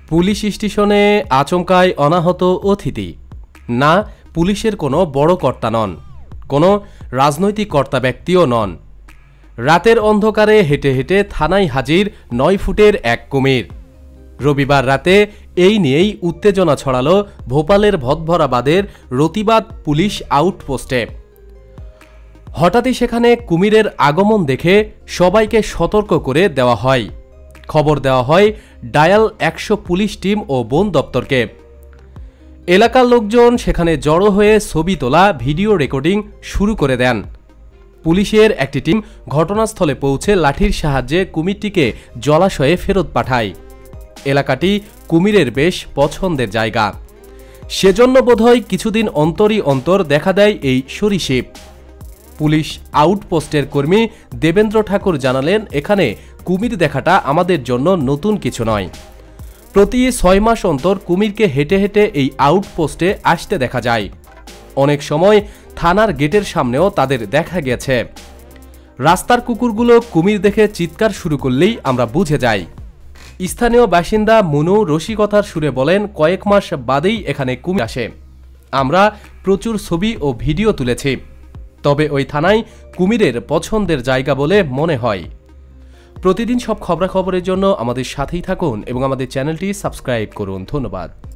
Police স্টেশনে আচমকায় অনাহত অতিথি। না, পুলিশের কোনো বড় কর্তা নন, কোনো রাজনৈতিক কর্তা ব্যক্তিও নন। রাতের অন্ধকারে হেঁটে হেঁটে থানায় হাজির ৯ ফুটের এক কুমির। রবিবার রাতে এই নিয়েই উত্তেজনা ছড়ালো ভোপালের ভদভরাবাদের রতিবাদ পুলিশ আউটপোস্টে। হঠাৎই সেখানে কুমিরের আগমন দেখে সবাইকে সতর্ক করে দেওয়া হয়। খবর দেওয়া হয় ডায়াল ১০০ পুলিশ টিম ও বন দপ্তরকে। এলাকার লোকজন সেখানে জড়ো হয়ে ছবি তোলা, ভিডিও রেকর্ডিং শুরু করে দেন। পুলিশের একটি টিম ঘটনাস্থলে পৌঁছে লাঠির সাহায্যে কুমিরটিকে জলাশয়ে ফেরত পাঠায়। এলাকাটি কুমিরের বেশ পছন্দের জায়গা, সেজন্য বোধহয় কিছুদিন অন্তরই অন্তর দেখা দেয় এই সরীসৃপ। পুলিশ আউটপোস্টের কর্মী দেবেন্দ্র ঠাকুর জানালেন, এখানে কুমির দেখাটা আমাদের জন্য নতুন কিছু নয়। প্রতি ৬ মাস অন্তর কুমিরকে হেঁটে হেঁটে এই আউটপোস্টে আসতে দেখা যায়। অনেক সময় থানার গেটের সামনেও তাদের দেখা গেছে। রাস্তার কুকুরগুলো কুমির দেখে চিৎকার শুরু করলেই আমরা বুঝে যাই। স্থানীয় বাসিন্দা মুনু রসিকতার সুরে বলেন, কয়েক মাস বাদেই এখানে কুমির আসে। আমরা প্রচুর ছবি ও ভিডিও তুলেছি, তবে ওই থানায় কুমিরের পছন্দের জায়গা বলে মনে হয়। প্রতিদিন সব খবরাখবরের জন্য আমাদের সাথেই থাকুন এবং আমাদের চ্যানেলটি সাবস্ক্রাইব করুন। ধন্যবাদ।